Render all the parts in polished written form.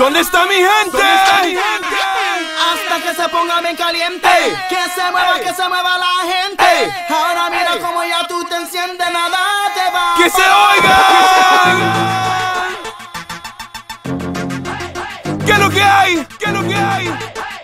¿Dónde está mi gente? Hasta que se ponga bien caliente. Ey. Que se mueva la gente. Ey. Ahora mira como ya tú te enciendes, nada te va. ¡Que se oiga! ¿Qué es lo que hay? ¿Qué es lo que hay?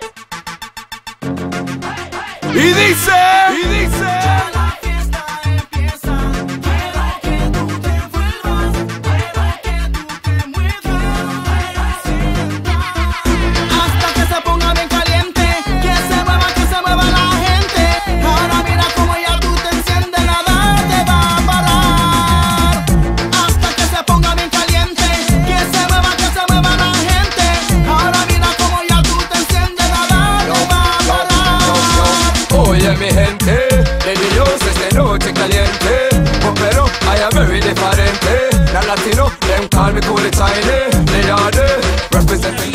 Y dice, Ya la fiesta empieza. Quiero que tú te envuelvas. Quiero que tú te muevas. Hasta que se ponga bien caliente. Que se mueva la gente. Ahora mira como ya tú te enciendes, nada te va a parar. Hasta que se ponga bien caliente. Que se mueva la gente. Ahora mira como ya tú te enciendes, nada te va a parar. Oye mi gente, de Dios es de noche caliente. Oh, pero I am very different. La latino, them call me cool China. They are the representing.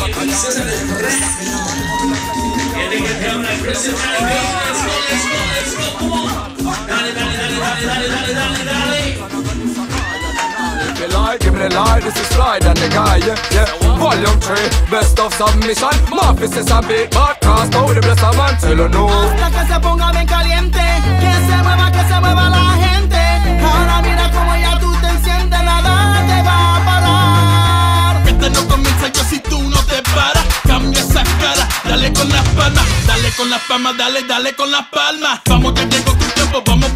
Give me the lie, this is Slide and the guy, yeah. Volume 3, best of submission. Mafis is a big bad cast, now the bless a man, tell you no. Hasta que se ponga bien caliente. Que se mueva la gente. Ahora mira como ya tú te enciendes, nada te va a parar. Este no comienza yo si tú no te paras. Cambia esa cara, dale con las palmas. Dale con las palmas, dale con las palmas. Vamos que llegó tu tiempo, vamos